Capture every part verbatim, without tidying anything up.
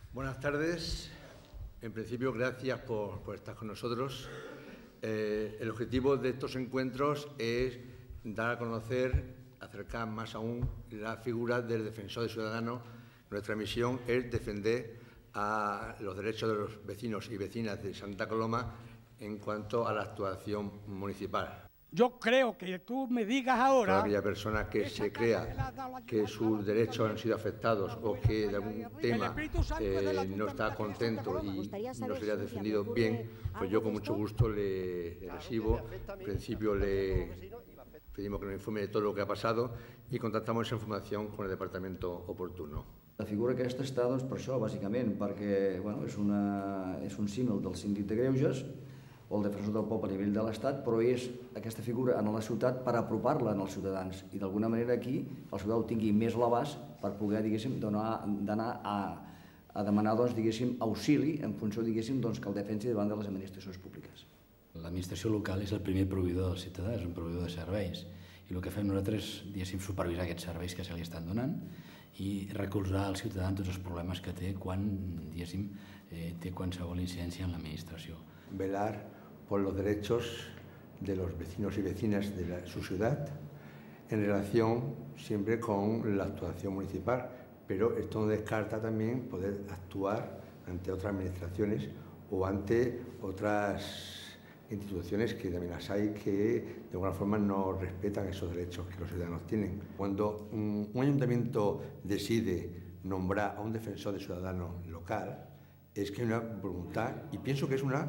Buenas tardes. En principio, gracias por, por estar con nosotros. Eh, el objetivo de estos encuentros es dar a conocer, acercar más aún la figura del defensor del ciudadano. Nuestra misión es defender a los derechos de los vecinos y vecinas de Santa Coloma en cuanto a la actuación municipal. Yo creo que tú me digas ahora... Toda aquella persona que se crea que sus derechos han sido afectados o que de algún tema eh, no está contento y no se le ha defendido bien, pues yo con mucho gusto le, le recibo. En principio le pedimos que nos informe de todo lo que ha pasado y contactamos esa información con el departamento oportuno. La figura aquesta està doncs, per això, bàsicament, perquè bueno, és, una, és un símil del síndic de Greuges o el defensor del poble a nivell de l'Estat, però és aquesta figura en la ciutat per apropar-la als ciutadans i d'alguna manera aquí el ciutadà ho tingui més a l'abast per poder, diguéssim, d'anar a, a demanar, doncs, diguéssim, auxili en funció, diguéssim, doncs, que el defensi davant de les administracions públiques. L'administració local és el primer proveïdor del ciutadà, és un proveïdor de serveis i el que fem nosaltres és, diguéssim, supervisar aquests serveis que se li estan donant i recolzar el ciutadà en tots els problemes que té quan, diguéssim, eh, té qualsevol incidència en l'administració. Velar por los derechos de los vecinos y vecinas de la, su ciudad en relación siempre con la actuación municipal, pero esto no descarta también poder actuar ante otras administraciones o ante otras instituciones que también las hay que de alguna forma no respetan esos derechos que los ciudadanos tienen. Cuando un, un ayuntamiento decide nombrar a un defensor de ciudadano local, es que hay una voluntad, y pienso que es una,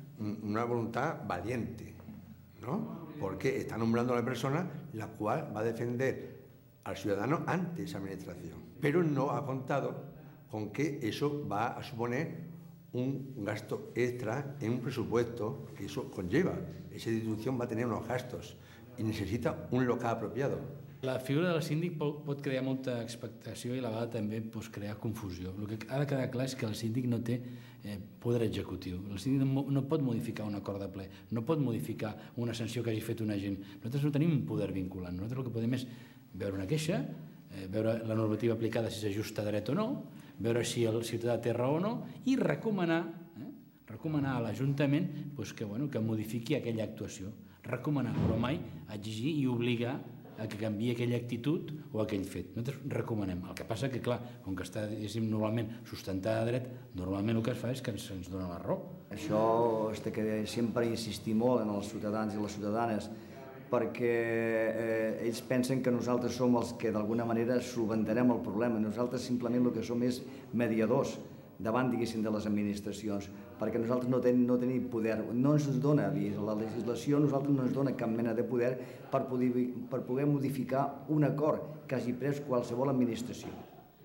una voluntad valiente, ¿no? Porque está nombrando a la persona la cual va a defender al ciudadano ante esa administración. Pero no ha contado con que eso va a suponer un gasto extra en un presupuesto que eso conlleva. Esa institución va a tener unos gastos y necesita un local apropiado. La figura del síndic pot crear molta expectació i a la vegada també pot crear confusió. El que ha de quedar clar és que el síndic no té eh, poder executiu. El síndic no, no pot modificar un acord de ple, no pot modificar una sanció que hagi fet un agent. Nosaltres no tenim un poder vinculant. Nosaltres el que podem és veure una queixa, eh, veure la normativa aplicada si s'ajusta dret o no, veure si el ciutadà té raó o no i recomanar, eh, recomanar a l'Ajuntament pues, que, bueno, que modifiqui aquella actuació. Recomanar, però mai exigir i obligar a que canviï aquella actitud o aquell fet. Nosaltres recomanem. El que passa que, clar, com que està, diguéssim, normalment sustentada a dret, normalment el que es fa és que ens, ens dona la raó. Això és que sempre insistir molt en els ciutadans i les ciutadanes perquè eh, ells pensen que nosaltres som els que d'alguna manera solventarem el problema. Nosaltres simplement el que som és mediadors davant, diguéssim, de les administracions, perquè nosaltres no tenim, no tenim poder, no ens dona, la legislació nosaltres no ens dona cap mena de poder per poder, per poder modificar un acord que hagi pres qualsevol administració.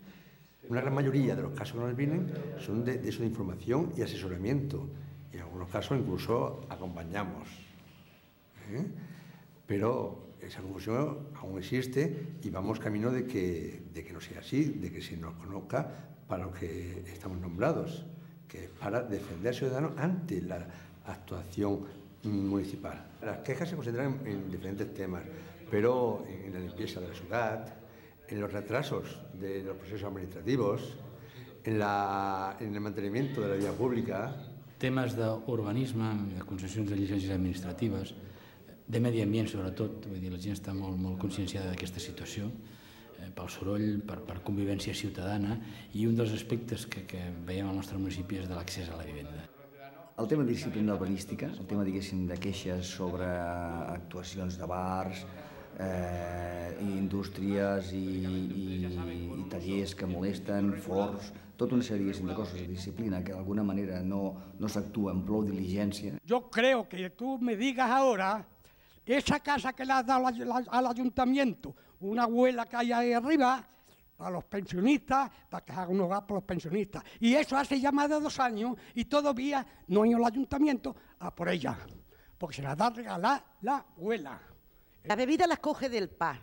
Una gran mayoría de los casos que nos vienen son de, de eso de información y asesoramiento, y en algunos casos incluso acompañamos. ¿Eh? Pero esa confusión aún existe y vamos camino de que, de que no sea así, de que se nos conozca para lo que estamos nombrados, que es para defender al ciudadano ante la actuación municipal. Las quejas se concentran en diferentes temas, pero en la limpieza de la ciudad, en los retrasos de los procesos administrativos, en, la, en el mantenimiento de la vía pública. Temes d'urbanisme, de concessions de llicències administratives, de medi ambient sobretot, vull dir, la gent està molt, molt conscienciada d'aquesta situació, pel soroll, per, per convivència ciutadana, i un dels aspectes que, que veiem al nostre municipi és de l'accés a la vivenda. El tema de disciplina urbanística, el tema, diguéssim, de queixes sobre actuacions de bars, eh, indústries i, i, i tallers que molesten, forts, tota una sèrie, diguéssim, de coses de disciplina que d'alguna manera no, no s'actua amb prou diligència. Yo creo que tú me digas ahora, esa casa que le has dado al ayuntamiento, una abuela que hay ahí arriba, para los pensionistas, para que haga un hogar para los pensionistas. Y eso hace ya más de dos años y todavía no ha ido el ayuntamiento a por ella, porque se la da a regalar la abuela. La bebida las coge del pan,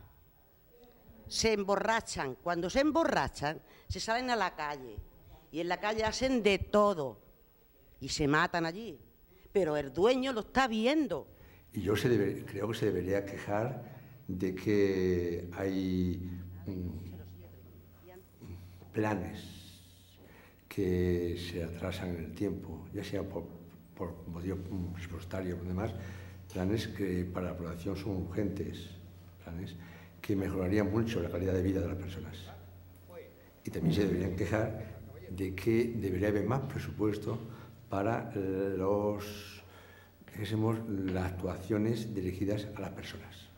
se emborrachan. Cuando se emborrachan, se salen a la calle y en la calle hacen de todo y se matan allí. Pero el dueño lo está viendo. Y yo se debe, creo que se debería quejar de que hay um, planes que se atrasan en el tiempo, ya sea por, por motivo presupuestario o demás, planes que para la población son urgentes, planes que mejorarían mucho la calidad de vida de las personas. Y también se deberían quejar de que debería haber más presupuesto para los, dijésemos, las actuaciones dirigidas a las personas.